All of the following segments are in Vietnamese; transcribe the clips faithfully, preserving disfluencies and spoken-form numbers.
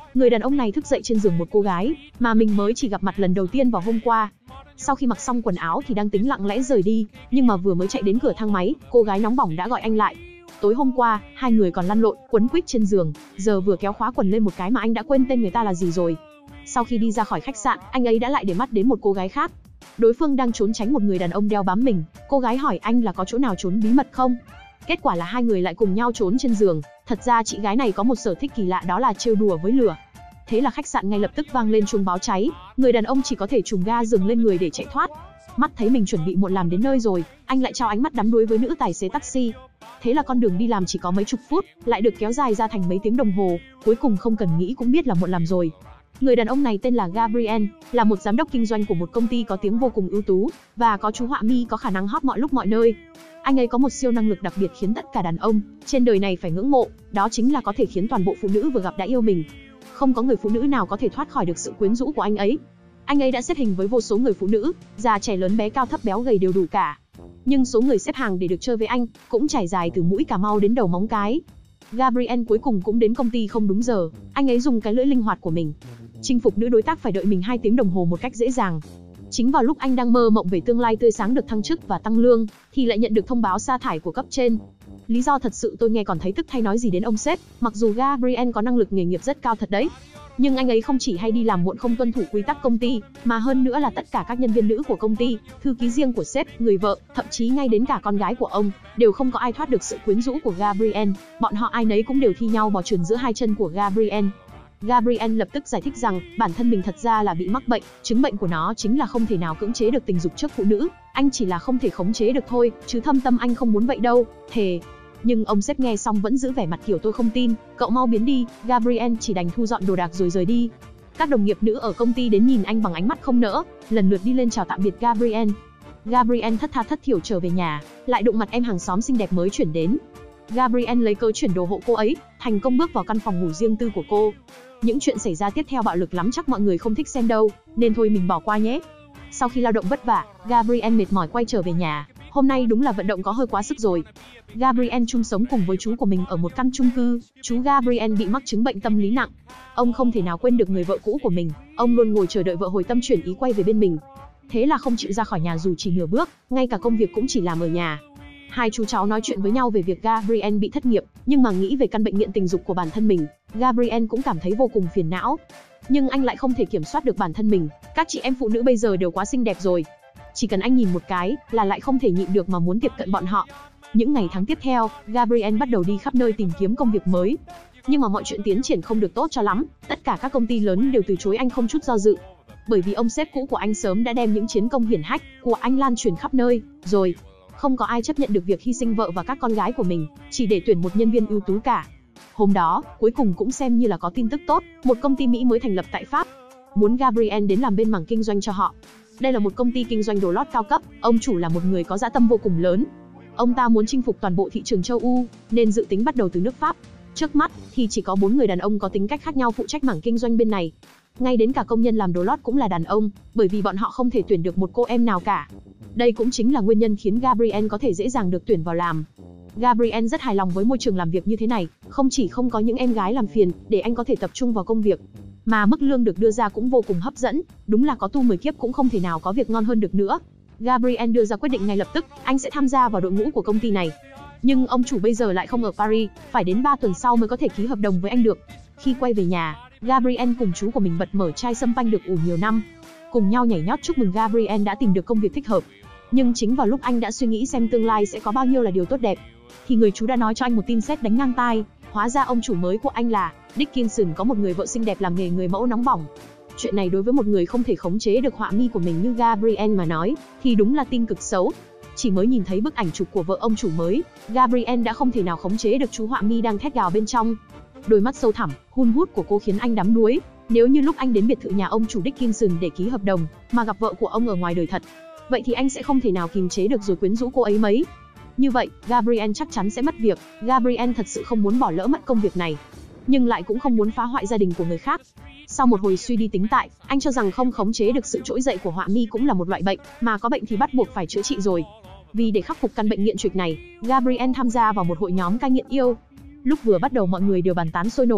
Người đàn ông này thức dậy trên giường một cô gái mà mình mới chỉ gặp mặt lần đầu tiên vào hôm qua. Sau khi mặc xong quần áo thì đang tính lặng lẽ rời đi, nhưng mà vừa mới chạy đến cửa thang máy, cô gái nóng bỏng đã gọi anh lại. Tối hôm qua, hai người còn lăn lộn, quấn quýt trên giường, giờ vừa kéo khóa quần lên một cái mà anh đã quên tên người ta là gì rồi. Sau khi đi ra khỏi khách sạn, anh ấy đã lại để mắt đến một cô gái khác. Đối phương đang trốn tránh một người đàn ông đeo bám mình. Cô gái hỏi anh là có chỗ nào trốn bí mật không? Kết quả là hai người lại cùng nhau trốn trên giường. Thật ra chị gái này có một sở thích kỳ lạ, đó là trêu đùa với lửa. Thế là khách sạn ngay lập tức vang lên chuông báo cháy. Người đàn ông chỉ có thể trùm ga giường lên người để chạy thoát. Mắt thấy mình chuẩn bị muộn làm đến nơi rồi, anh lại trao ánh mắt đắm đuối với nữ tài xế taxi. Thế là con đường đi làm chỉ có mấy chục phút, lại được kéo dài ra thành mấy tiếng đồng hồ. Cuối cùng không cần nghĩ cũng biết là muộn làm rồi. Người đàn ông này tên là Gabriel, là một giám đốc kinh doanh của một công ty có tiếng vô cùng ưu tú, và có chú họa mi có khả năng hot mọi lúc mọi nơi. Anh ấy có một siêu năng lực đặc biệt khiến tất cả đàn ông trên đời này phải ngưỡng mộ, đó chính là có thể khiến toàn bộ phụ nữ vừa gặp đã yêu mình. Không có người phụ nữ nào có thể thoát khỏi được sự quyến rũ của anh ấy. Anh ấy đã xếp hình với vô số người phụ nữ, già trẻ lớn bé cao thấp béo gầy đều đủ cả. Nhưng số người xếp hàng để được chơi với anh cũng trải dài từ mũi Cà Mau đến đầu móng cái. Gabriel cuối cùng cũng đến công ty không đúng giờ, anh ấy dùng cái lưỡi linh hoạt của mình chinh phục nữ đối tác phải đợi mình hai tiếng đồng hồ một cách dễ dàng. Chính vào lúc anh đang mơ mộng về tương lai tươi sáng được thăng chức và tăng lương, thì lại nhận được thông báo sa thải của cấp trên. Lý do thật sự tôi nghe còn thấy tức thay nói gì đến ông sếp, mặc dù Gabriel có năng lực nghề nghiệp rất cao thật đấy. Nhưng anh ấy không chỉ hay đi làm muộn không tuân thủ quy tắc công ty, mà hơn nữa là tất cả các nhân viên nữ của công ty, thư ký riêng của sếp, người vợ, thậm chí ngay đến cả con gái của ông, đều không có ai thoát được sự quyến rũ của Gabriel. Bọn họ ai nấy cũng đều thi nhau bò trườn giữa hai chân của Gabriel. Gabriel lập tức giải thích rằng bản thân mình thật ra là bị mắc bệnh, chứng bệnh của nó chính là không thể nào cưỡng chế được tình dục trước phụ nữ, anh chỉ là không thể khống chế được thôi, chứ thâm tâm anh không muốn vậy đâu, thề. Nhưng ông sếp nghe xong vẫn giữ vẻ mặt kiểu tôi không tin, cậu mau biến đi. Gabriel chỉ đành thu dọn đồ đạc rồi rời đi. Các đồng nghiệp nữ ở công ty đến nhìn anh bằng ánh mắt không nỡ, lần lượt đi lên chào tạm biệt Gabriel. Gabriel thất tha thất thiểu trở về nhà, lại đụng mặt em hàng xóm xinh đẹp mới chuyển đến. Gabriel lấy cớ chuyển đồ hộ cô ấy, thành công bước vào căn phòng ngủ riêng tư của cô. Những chuyện xảy ra tiếp theo bạo lực lắm, chắc mọi người không thích xem đâu, nên thôi mình bỏ qua nhé. Sau khi lao động vất vả, Gabriel mệt mỏi quay trở về nhà. Hôm nay đúng là vận động có hơi quá sức rồi. Gabriel chung sống cùng với chú của mình ở một căn chung cư. Chú Gabriel bị mắc chứng bệnh tâm lý nặng. Ông không thể nào quên được người vợ cũ của mình. Ông luôn ngồi chờ đợi vợ hồi tâm chuyển ý quay về bên mình. Thế là không chịu ra khỏi nhà dù chỉ nửa bước, ngay cả công việc cũng chỉ làm ở nhà. Hai chú cháu nói chuyện với nhau về việc Gabriel bị thất nghiệp, nhưng mà nghĩ về căn bệnh nghiện tình dục của bản thân mình, Gabriel cũng cảm thấy vô cùng phiền não. Nhưng anh lại không thể kiểm soát được bản thân mình. Các chị em phụ nữ bây giờ đều quá xinh đẹp rồi. Chỉ cần anh nhìn một cái là lại không thể nhịn được mà muốn tiếp cận bọn họ. Những ngày tháng tiếp theo, Gabriel bắt đầu đi khắp nơi tìm kiếm công việc mới. Nhưng mà mọi chuyện tiến triển không được tốt cho lắm, tất cả các công ty lớn đều từ chối anh không chút do dự. Bởi vì ông sếp cũ của anh sớm đã đem những chiến công hiển hách của anh lan truyền khắp nơi rồi. Không có ai chấp nhận được việc hy sinh vợ và các con gái của mình, chỉ để tuyển một nhân viên ưu tú cả. Hôm đó, cuối cùng cũng xem như là có tin tức tốt, một công ty Mỹ mới thành lập tại Pháp, muốn Gabriel đến làm bên mảng kinh doanh cho họ. Đây là một công ty kinh doanh đồ lót cao cấp, ông chủ là một người có dã tâm vô cùng lớn. Ông ta muốn chinh phục toàn bộ thị trường châu Âu, nên dự tính bắt đầu từ nước Pháp. Trước mắt thì chỉ có bốn người đàn ông có tính cách khác nhau phụ trách mảng kinh doanh bên này. Ngay đến cả công nhân làm đồ lót cũng là đàn ông, bởi vì bọn họ không thể tuyển được một cô em nào cả. Đây cũng chính là nguyên nhân khiến Gabriel có thể dễ dàng được tuyển vào làm. Gabriel rất hài lòng với môi trường làm việc như thế này, không chỉ không có những em gái làm phiền để anh có thể tập trung vào công việc, mà mức lương được đưa ra cũng vô cùng hấp dẫn, đúng là có tu mười kiếp cũng không thể nào có việc ngon hơn được nữa. Gabriel đưa ra quyết định ngay lập tức, anh sẽ tham gia vào đội ngũ của công ty này. Nhưng ông chủ bây giờ lại không ở Paris, phải đến ba tuần sau mới có thể ký hợp đồng với anh được. Khi quay về nhà, Gabriel cùng chú của mình bật mở chai sâm panh được ủ nhiều năm, cùng nhau nhảy nhót chúc mừng Gabriel đã tìm được công việc thích hợp. Nhưng chính vào lúc anh đã suy nghĩ xem tương lai sẽ có bao nhiêu là điều tốt đẹp, thì người chú đã nói cho anh một tin sét đánh ngang tai. Hóa ra ông chủ mới của anh là Dickinson có một người vợ xinh đẹp làm nghề người mẫu nóng bỏng. Chuyện này đối với một người không thể khống chế được họa mi của mình như Gabriel mà nói, thì đúng là tin cực xấu. Chỉ mới nhìn thấy bức ảnh chụp của vợ ông chủ mới, Gabriel đã không thể nào khống chế được chú họa mi đang thét gào bên trong. Đôi mắt sâu thẳm, hun hút của cô khiến anh đắm đuối. Nếu như lúc anh đến biệt thự nhà ông chủ Dickinson để ký hợp đồng, mà gặp vợ của ông ở ngoài đời thật, vậy thì anh sẽ không thể nào kìm chế được rồi quyến rũ cô ấy mấy. Như vậy, Gabriel chắc chắn sẽ mất việc. Gabriel thật sự không muốn bỏ lỡ mất công việc này, nhưng lại cũng không muốn phá hoại gia đình của người khác. Sau một hồi suy đi tính tại, anh cho rằng không khống chế được sự trỗi dậy của họa mi cũng là một loại bệnh, mà có bệnh thì bắt buộc phải chữa trị rồi. Vì để khắc phục căn bệnh nghiện trịch này, Gabriel tham gia vào một hội nhóm cai nghiện yêu. Lúc vừa bắt đầu mọi người đều bàn tán sôi nổi,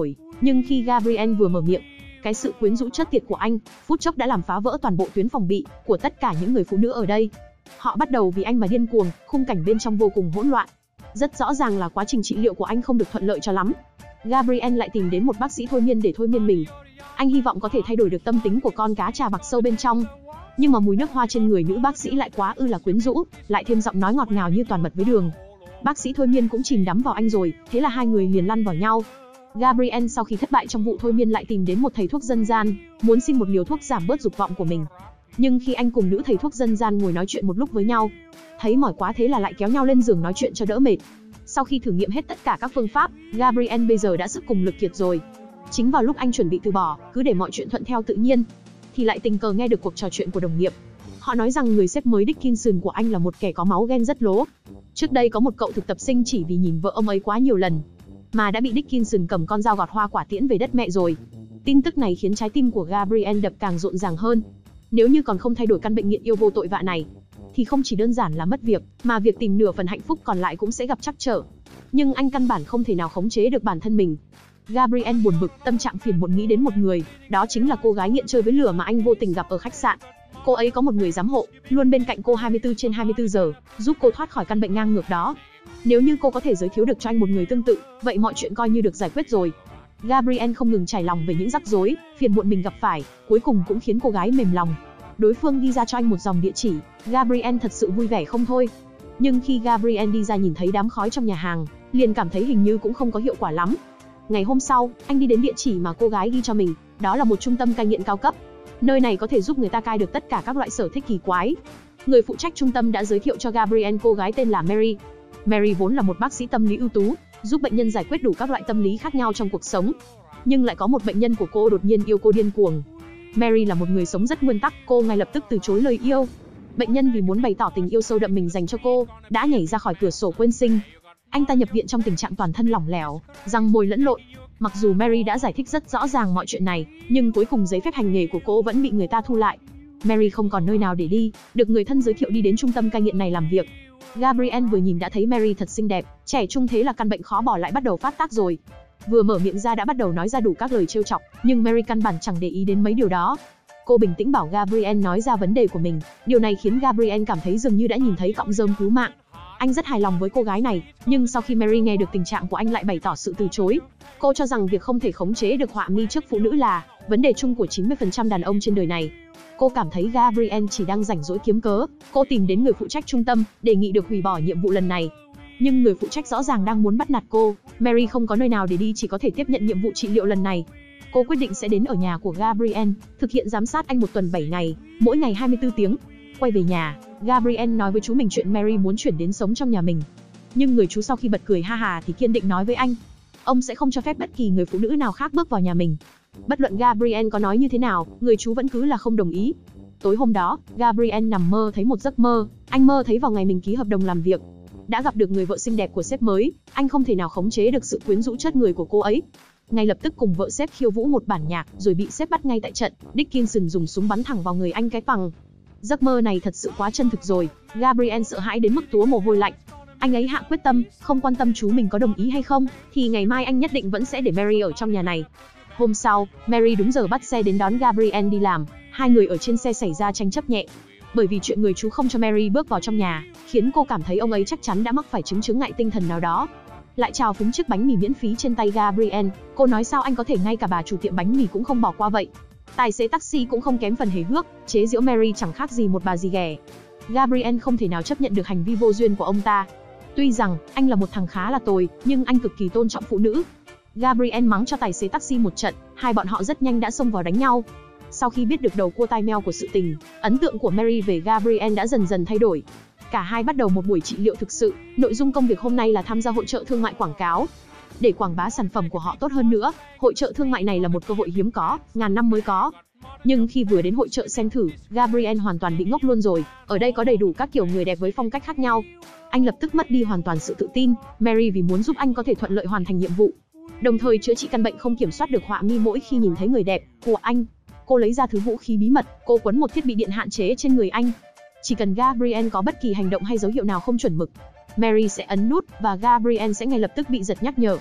Nhưng khi Gabriel vừa mở miệng, cái sự quyến rũ chất tiệt của anh, phút chốc đã làm phá vỡ toàn bộ tuyến phòng bị của tất cả những người phụ nữ ở đây. Họ bắt đầu vì anh mà điên cuồng, khung cảnh bên trong vô cùng hỗn loạn. Rất rõ ràng là quá trình trị liệu của anh không được thuận lợi cho lắm. Gabriel lại tìm đến một bác sĩ thôi miên để thôi miên mình. Anh hy vọng có thể thay đổi được tâm tính của con cá trà bạc sâu bên trong. Nhưng mà mùi nước hoa trên người nữ bác sĩ lại quá ư là quyến rũ, lại thêm giọng nói ngọt ngào như toàn mật với đường. Bác sĩ thôi miên cũng chìm đắm vào anh rồi, thế là hai người liền lăn vào nhau. Gabriel sau khi thất bại trong vụ thôi miên lại tìm đến một thầy thuốc dân gian, muốn xin một liều thuốc giảm bớt dục vọng của mình. Nhưng khi anh cùng nữ thầy thuốc dân gian ngồi nói chuyện một lúc với nhau, thấy mỏi quá thế là lại kéo nhau lên giường nói chuyện cho đỡ mệt. Sau khi thử nghiệm hết tất cả các phương pháp, Gabriel bây giờ đã sức cùng lực kiệt rồi. Chính vào lúc anh chuẩn bị từ bỏ, cứ để mọi chuyện thuận theo tự nhiên, thì lại tình cờ nghe được cuộc trò chuyện của đồng nghiệp. Họ nói rằng người sếp mới Dickinson của anh là một kẻ có máu ghen rất lố. Trước đây có một cậu thực tập sinh chỉ vì nhìn vợ ông ấy quá nhiều lần, mà đã bị Dickinson cầm con dao gọt hoa quả tiễn về đất mẹ rồi. Tin tức này khiến trái tim của Gabriel đập càng rộn ràng hơn. Nếu như còn không thay đổi căn bệnh nghiện yêu vô tội vạ này, thì không chỉ đơn giản là mất việc, mà việc tìm nửa phần hạnh phúc còn lại cũng sẽ gặp trắc trở. Nhưng anh căn bản không thể nào khống chế được bản thân mình. Gabriel buồn bực, tâm trạng phiền muộn nghĩ đến một người, đó chính là cô gái nghiện chơi với lửa mà anh vô tình gặp ở khách sạn. Cô ấy có một người giám hộ, luôn bên cạnh cô hai mươi tư trên hai mươi tư giờ, giúp cô thoát khỏi căn bệnh ngang ngược đó. Nếu như cô có thể giới thiệu được cho anh một người tương tự, vậy mọi chuyện coi như được giải quyết rồi. Gabriel không ngừng trải lòng về những rắc rối, phiền muộn mình gặp phải, cuối cùng cũng khiến cô gái mềm lòng. Đối phương ghi ra cho anh một dòng địa chỉ, Gabriel thật sự vui vẻ không thôi. Nhưng khi Gabriel đi ra nhìn thấy đám khói trong nhà hàng, liền cảm thấy hình như cũng không có hiệu quả lắm. Ngày hôm sau, anh đi đến địa chỉ mà cô gái ghi cho mình, đó là một trung tâm cai nghiện cao cấp. Nơi này có thể giúp người ta cai được tất cả các loại sở thích kỳ quái. Người phụ trách trung tâm đã giới thiệu cho Gabriel cô gái tên là Mary. Mary vốn là một bác sĩ tâm lý ưu tú, giúp bệnh nhân giải quyết đủ các loại tâm lý khác nhau trong cuộc sống. Nhưng lại có một bệnh nhân của cô đột nhiên yêu cô điên cuồng. Mary là một người sống rất nguyên tắc, cô ngay lập tức từ chối lời yêu. Bệnh nhân vì muốn bày tỏ tình yêu sâu đậm mình dành cho cô, đã nhảy ra khỏi cửa sổ quên sinh. Anh ta nhập viện trong tình trạng toàn thân lỏng lẻo, răng môi lẫn lộn. Mặc dù Mary đã giải thích rất rõ ràng mọi chuyện này, nhưng cuối cùng giấy phép hành nghề của cô vẫn bị người ta thu lại. Mary không còn nơi nào để đi, được người thân giới thiệu đi đến trung tâm cai nghiện này làm việc. Gabriel vừa nhìn đã thấy Mary thật xinh đẹp, trẻ trung, thế là căn bệnh khó bỏ lại bắt đầu phát tác rồi. Vừa mở miệng ra đã bắt đầu nói ra đủ các lời trêu chọc, nhưng Mary căn bản chẳng để ý đến mấy điều đó. Cô bình tĩnh bảo Gabriel nói ra vấn đề của mình, điều này khiến Gabriel cảm thấy dường như đã nhìn thấy cọng rơm cứu mạng. Anh rất hài lòng với cô gái này, nhưng sau khi Mary nghe được tình trạng của anh lại bày tỏ sự từ chối. Cô cho rằng việc không thể khống chế được họa mi trước phụ nữ là vấn đề chung của chín mươi phần trăm đàn ông trên đời này. Cô cảm thấy Gabriel chỉ đang rảnh rỗi kiếm cớ. Cô tìm đến người phụ trách trung tâm, đề nghị được hủy bỏ nhiệm vụ lần này. Nhưng người phụ trách rõ ràng đang muốn bắt nạt cô. Mary không có nơi nào để đi, chỉ có thể tiếp nhận nhiệm vụ trị liệu lần này. Cô quyết định sẽ đến ở nhà của Gabriel, thực hiện giám sát anh một tuần bảy ngày, mỗi ngày hai mươi tư tiếng. Quay về nhà, Gabriel nói với chú mình chuyện Mary muốn chuyển đến sống trong nhà mình. Nhưng người chú sau khi bật cười ha hà thì kiên định nói với anh, ông sẽ không cho phép bất kỳ người phụ nữ nào khác bước vào nhà mình. Bất luận Gabriel có nói như thế nào, người chú vẫn cứ là không đồng ý. Tối hôm đó, Gabriel nằm mơ thấy một giấc mơ. Anh mơ thấy vào ngày mình ký hợp đồng làm việc, đã gặp được người vợ xinh đẹp của sếp mới. Anh không thể nào khống chế được sự quyến rũ chất người của cô ấy. Ngay lập tức cùng vợ sếp khiêu vũ một bản nhạc, rồi bị sếp bắt ngay tại trận. Dickinson dùng súng bắn thẳng vào người anh cái phằng. Giấc mơ này thật sự quá chân thực rồi. Gabriel sợ hãi đến mức túa mồ hôi lạnh. Anh ấy hạ quyết tâm, không quan tâm chú mình có đồng ý hay không, thì ngày mai anh nhất định vẫn sẽ để Mary ở trong nhà này. Hôm sau, Mary đúng giờ bắt xe đến đón Gabriel đi làm. Hai người ở trên xe xảy ra tranh chấp nhẹ. Bởi vì chuyện người chú không cho Mary bước vào trong nhà, khiến cô cảm thấy ông ấy chắc chắn đã mắc phải chứng chứng ngại tinh thần nào đó. Lại chào phúng chiếc bánh mì miễn phí trên tay Gabriel. Cô nói sao anh có thể ngay cả bà chủ tiệm bánh mì cũng không bỏ qua vậy. Tài xế taxi cũng không kém phần hề hước, chế giễu Mary chẳng khác gì một bà dì ghẻ. Gabriel không thể nào chấp nhận được hành vi vô duyên của ông ta. Tuy rằng anh là một thằng khá là tồi, nhưng anh cực kỳ tôn trọng phụ nữ. Gabriel mắng cho tài xế taxi một trận, hai bọn họ rất nhanh đã xông vào đánh nhau. Sau khi biết được đầu cua tai meo của sự tình, ấn tượng của Mary về Gabriel đã dần dần thay đổi. Cả hai bắt đầu một buổi trị liệu thực sự. Nội dung công việc hôm nay là tham gia hội chợ thương mại quảng cáo. Để quảng bá sản phẩm của họ tốt hơn nữa, hội chợ thương mại này là một cơ hội hiếm có, ngàn năm mới có. Nhưng khi vừa đến hội chợ xem thử, Gabriel hoàn toàn bị ngốc luôn rồi. Ở đây có đầy đủ các kiểu người đẹp với phong cách khác nhau. Anh lập tức mất đi hoàn toàn sự tự tin. Mary vì muốn giúp anh có thể thuận lợi hoàn thành nhiệm vụ, đồng thời chữa trị căn bệnh không kiểm soát được họa mi mỗi khi nhìn thấy người đẹp của anh, cô lấy ra thứ vũ khí bí mật, cô quấn một thiết bị điện hạn chế trên người anh. Chỉ cần Gabriel có bất kỳ hành động hay dấu hiệu nào không chuẩn mực, Mary sẽ ấn nút và Gabriel sẽ ngay lập tức bị giật nhắc nhở.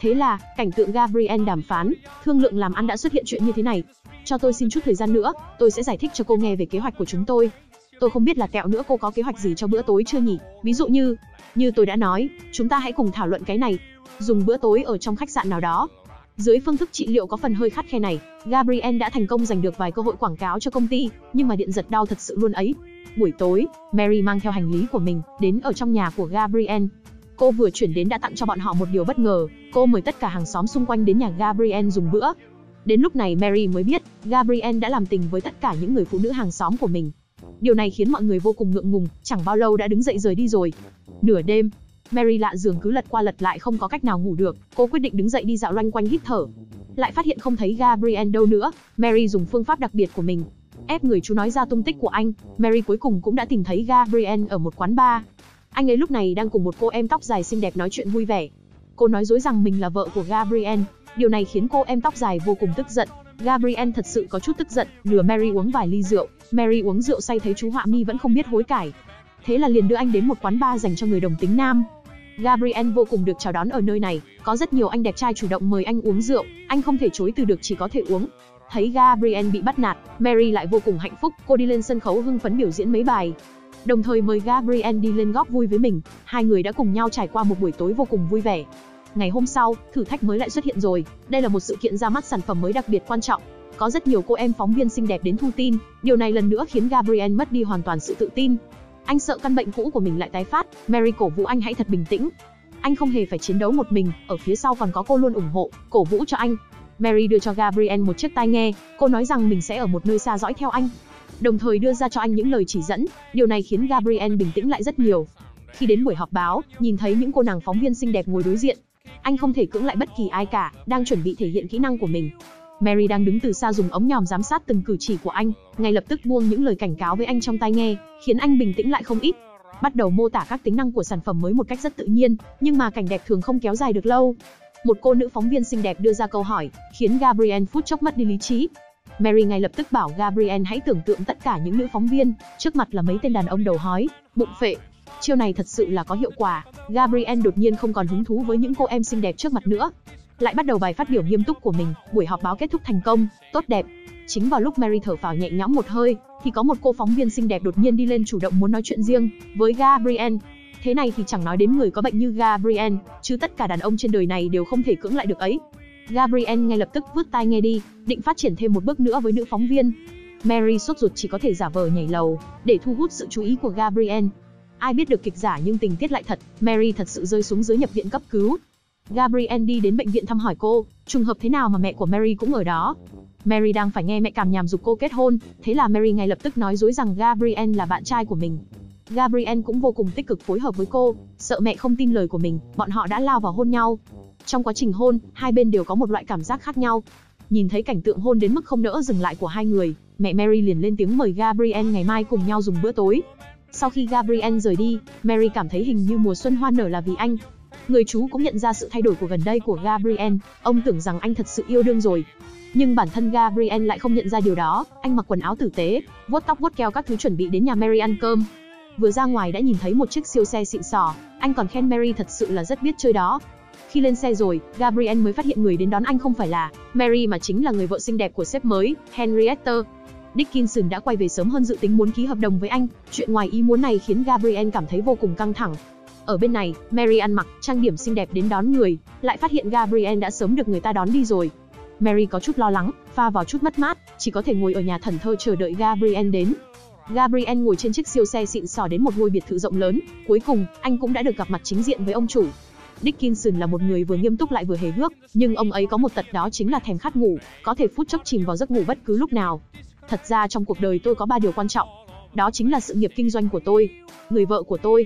Thế là, cảnh tượng Gabriel đàm phán, thương lượng làm ăn đã xuất hiện chuyện như thế này. Cho tôi xin chút thời gian nữa, tôi sẽ giải thích cho cô nghe về kế hoạch của chúng tôi. Tôi không biết là tẹo nữa cô có kế hoạch gì cho bữa tối chưa nhỉ? Ví dụ như, như tôi đã nói, chúng ta hãy cùng thảo luận cái này. Dùng bữa tối ở trong khách sạn nào đó. Dưới phương thức trị liệu có phần hơi khắt khe này, Gabriel đã thành công giành được vài cơ hội quảng cáo cho công ty, nhưng mà điện giật đau thật sự luôn ấy. Buổi tối, Mary mang theo hành lý của mình, đến ở trong nhà của Gabriel. Cô vừa chuyển đến đã tặng cho bọn họ một điều bất ngờ, cô mời tất cả hàng xóm xung quanh đến nhà Gabriel dùng bữa. Đến lúc này Mary mới biết, Gabriel đã làm tình với tất cả những người phụ nữ hàng xóm của mình. Điều này khiến mọi người vô cùng ngượng ngùng, chẳng bao lâu đã đứng dậy rời đi rồi. Nửa đêm, Mary lạ giường cứ lật qua lật lại không có cách nào ngủ được, cô quyết định đứng dậy đi dạo loanh quanh hít thở. Lại phát hiện không thấy Gabriel đâu nữa, Mary dùng phương pháp đặc biệt của mình, ép người chú nói ra tung tích của anh. Mary cuối cùng cũng đã tìm thấy Gabriel ở một quán bar. Anh ấy lúc này đang cùng một cô em tóc dài xinh đẹp nói chuyện vui vẻ. Cô nói dối rằng mình là vợ của Gabriel, điều này khiến cô em tóc dài vô cùng tức giận. Gabriel thật sự có chút tức giận, lừa Mary uống vài ly rượu. Mary uống rượu say thấy chú họa mi vẫn không biết hối cải, thế là liền đưa anh đến một quán bar dành cho người đồng tính nam. Gabriel vô cùng được chào đón ở nơi này, có rất nhiều anh đẹp trai chủ động mời anh uống rượu, anh không thể chối từ được chỉ có thể uống. Thấy Gabriel bị bắt nạt, Mary lại vô cùng hạnh phúc, cô đi lên sân khấu hưng phấn biểu diễn mấy bài, đồng thời mời Gabriel đi lên góp vui với mình. Hai người đã cùng nhau trải qua một buổi tối vô cùng vui vẻ. Ngày hôm sau, thử thách mới lại xuất hiện rồi. Đây là một sự kiện ra mắt sản phẩm mới đặc biệt quan trọng. Có rất nhiều cô em phóng viên xinh đẹp đến thu tin, điều này lần nữa khiến Gabriel mất đi hoàn toàn sự tự tin. Anh sợ căn bệnh cũ của mình lại tái phát. Mary cổ vũ anh hãy thật bình tĩnh. Anh không hề phải chiến đấu một mình, ở phía sau còn có cô luôn ủng hộ, cổ vũ cho anh. Mary đưa cho Gabriel một chiếc tai nghe, cô nói rằng mình sẽ ở một nơi xa dõi theo anh, đồng thời đưa ra cho anh những lời chỉ dẫn. Điều này khiến Gabriel bình tĩnh lại rất nhiều. Khi đến buổi họp báo, nhìn thấy những cô nàng phóng viên xinh đẹp ngồi đối diện, anh không thể cưỡng lại bất kỳ ai cả, đang chuẩn bị thể hiện kỹ năng của mình. Mary đang đứng từ xa dùng ống nhòm giám sát từng cử chỉ của anh, ngay lập tức buông những lời cảnh cáo với anh trong tai nghe, khiến anh bình tĩnh lại không ít. Bắt đầu mô tả các tính năng của sản phẩm mới một cách rất tự nhiên, nhưng mà cảnh đẹp thường không kéo dài được lâu. Một cô nữ phóng viên xinh đẹp đưa ra câu hỏi, khiến Gabriel phút chốc mất đi lý trí. Mary ngay lập tức bảo Gabriel hãy tưởng tượng tất cả những nữ phóng viên, trước mặt là mấy tên đàn ông đầu hói, bụng phệ. Chiêu này thật sự là có hiệu quả. Gabriel đột nhiên không còn hứng thú với những cô em xinh đẹp trước mặt nữa, lại bắt đầu bài phát biểu nghiêm túc của mình. Buổi họp báo kết thúc thành công, tốt đẹp. Chính vào lúc Mary thở phào nhẹ nhõm một hơi, thì có một cô phóng viên xinh đẹp đột nhiên đi lên chủ động muốn nói chuyện riêng với Gabriel. Thế này thì chẳng nói đến người có bệnh như Gabriel, chứ tất cả đàn ông trên đời này đều không thể cưỡng lại được ấy. Gabriel ngay lập tức vứt tai nghe đi, định phát triển thêm một bước nữa với nữ phóng viên. Mary sốt ruột chỉ có thể giả vờ nhảy lầu để thu hút sự chú ý của Gabriel. Ai biết được kịch giả nhưng tình tiết lại thật, Mary thật sự rơi xuống dưới nhập viện cấp cứu. Gabriel đi đến bệnh viện thăm hỏi cô, trùng hợp thế nào mà mẹ của Mary cũng ở đó. Mary đang phải nghe mẹ càm nhàm giục cô kết hôn, thế là Mary ngay lập tức nói dối rằng Gabriel là bạn trai của mình. Gabriel cũng vô cùng tích cực phối hợp với cô, sợ mẹ không tin lời của mình, bọn họ đã lao vào hôn nhau. Trong quá trình hôn, hai bên đều có một loại cảm giác khác nhau. Nhìn thấy cảnh tượng hôn đến mức không nỡ dừng lại của hai người, mẹ Mary liền lên tiếng mời Gabriel ngày mai cùng nhau dùng bữa tối. Sau khi Gabriel rời đi, Mary cảm thấy hình như mùa xuân hoa nở là vì anh. Người chú cũng nhận ra sự thay đổi của gần đây của Gabriel, ông tưởng rằng anh thật sự yêu đương rồi. Nhưng bản thân Gabriel lại không nhận ra điều đó, anh mặc quần áo tử tế, vuốt tóc vuốt keo các thứ chuẩn bị đến nhà Mary ăn cơm. Vừa ra ngoài đã nhìn thấy một chiếc siêu xe xịn sò, anh còn khen Mary thật sự là rất biết chơi đó. Khi lên xe rồi, Gabriel mới phát hiện người đến đón anh không phải là Mary mà chính là người vợ xinh đẹp của sếp mới, Henrietta. Dickinson đã quay về sớm hơn dự tính muốn ký hợp đồng với anh. Chuyện ngoài ý muốn này khiến Gabriel cảm thấy vô cùng căng thẳng. Ở bên này, Mary ăn mặc, trang điểm xinh đẹp đến đón người, lại phát hiện Gabriel đã sớm được người ta đón đi rồi. Mary có chút lo lắng, pha vào chút mất mát, chỉ có thể ngồi ở nhà thẫn thờ chờ đợi Gabriel đến. Gabriel ngồi trên chiếc siêu xe xịn sò đến một ngôi biệt thự rộng lớn, cuối cùng, anh cũng đã được gặp mặt chính diện với ông chủ. Dickinson là một người vừa nghiêm túc lại vừa hề hước, nhưng ông ấy có một tật đó chính là thèm khát ngủ, có thể phút chốc chìm vào giấc ngủ bất cứ lúc nào. Thật ra trong cuộc đời tôi có ba điều quan trọng, đó chính là sự nghiệp kinh doanh của tôi, người vợ của tôi.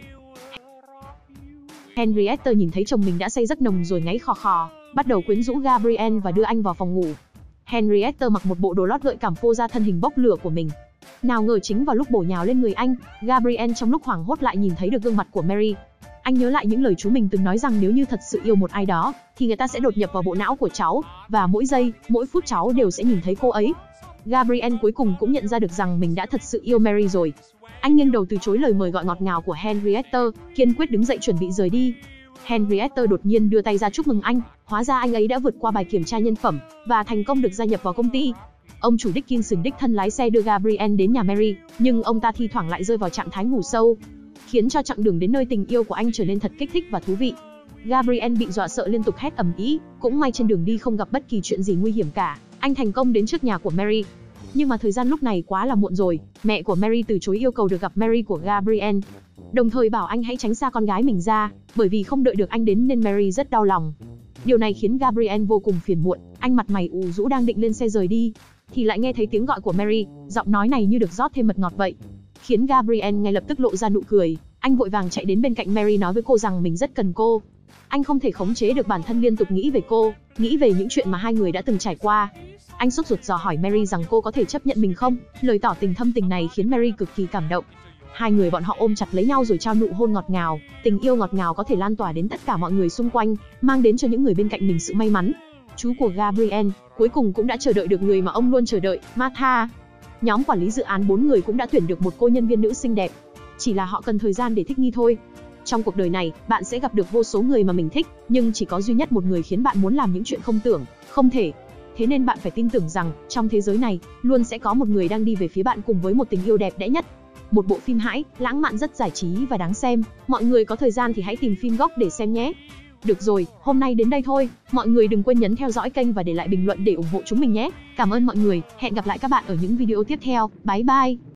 Henrietta nhìn thấy chồng mình đã say giấc nồng rồi ngáy khò khò, bắt đầu quyến rũ Gabriel và đưa anh vào phòng ngủ. Henrietta mặc một bộ đồ lót gợi cảm phô ra thân hình bốc lửa của mình. Nào ngờ chính vào lúc bổ nhào lên người anh, Gabriel trong lúc hoảng hốt lại nhìn thấy được gương mặt của Mary. Anh nhớ lại những lời chú mình từng nói rằng nếu như thật sự yêu một ai đó, thì người ta sẽ đột nhập vào bộ não của cháu, và mỗi giây, mỗi phút cháu đều sẽ nhìn thấy cô ấy. Gabriel cuối cùng cũng nhận ra được rằng mình đã thật sự yêu Mary rồi. Anh nghiêng đầu từ chối lời mời gọi ngọt ngào của Henrietta, kiên quyết đứng dậy chuẩn bị rời đi. Henrietta đột nhiên đưa tay ra chúc mừng anh, hóa ra anh ấy đã vượt qua bài kiểm tra nhân phẩm và thành công được gia nhập vào công ty. Ông chủ Dickinson đích thân lái xe đưa Gabriel đến nhà Mary, nhưng ông ta thi thoảng lại rơi vào trạng thái ngủ sâu, khiến cho chặng đường đến nơi tình yêu của anh trở nên thật kích thích và thú vị. Gabriel bị dọa sợ liên tục hét ầm ĩ, cũng may trên đường đi không gặp bất kỳ chuyện gì nguy hiểm cả. Anh thành công đến trước nhà của Mary. Nhưng mà thời gian lúc này quá là muộn rồi, mẹ của Mary từ chối yêu cầu được gặp Mary của Gabriel, đồng thời bảo anh hãy tránh xa con gái mình ra, bởi vì không đợi được anh đến nên Mary rất đau lòng. Điều này khiến Gabriel vô cùng phiền muộn, anh mặt mày ủ rũ đang định lên xe rời đi, thì lại nghe thấy tiếng gọi của Mary, giọng nói này như được rót thêm mật ngọt vậy, khiến Gabriel ngay lập tức lộ ra nụ cười. Anh vội vàng chạy đến bên cạnh Mary nói với cô rằng mình rất cần cô. Anh không thể khống chế được bản thân liên tục nghĩ về cô, nghĩ về những chuyện mà hai người đã từng trải qua. Anh sốt ruột dò hỏi Mary rằng cô có thể chấp nhận mình không. Lời tỏ tình thâm tình này khiến Mary cực kỳ cảm động. Hai người bọn họ ôm chặt lấy nhau rồi trao nụ hôn ngọt ngào. Tình yêu ngọt ngào có thể lan tỏa đến tất cả mọi người xung quanh, mang đến cho những người bên cạnh mình sự may mắn. Chú của Gabriel cuối cùng cũng đã chờ đợi được người mà ông luôn chờ đợi, Martha. Nhóm quản lý dự án bốn người cũng đã tuyển được một cô nhân viên nữ xinh đẹp, chỉ là họ cần thời gian để thích nghi thôi. Trong cuộc đời này, bạn sẽ gặp được vô số người mà mình thích, nhưng chỉ có duy nhất một người khiến bạn muốn làm những chuyện không tưởng, không thể. Thế nên bạn phải tin tưởng rằng, trong thế giới này, luôn sẽ có một người đang đi về phía bạn cùng với một tình yêu đẹp đẽ nhất. Một bộ phim hãi, lãng mạn rất giải trí và đáng xem. Mọi người có thời gian thì hãy tìm phim gốc để xem nhé. Được rồi, hôm nay đến đây thôi. Mọi người đừng quên nhấn theo dõi kênh và để lại bình luận để ủng hộ chúng mình nhé. Cảm ơn mọi người, hẹn gặp lại các bạn ở những video tiếp theo. Bye bye!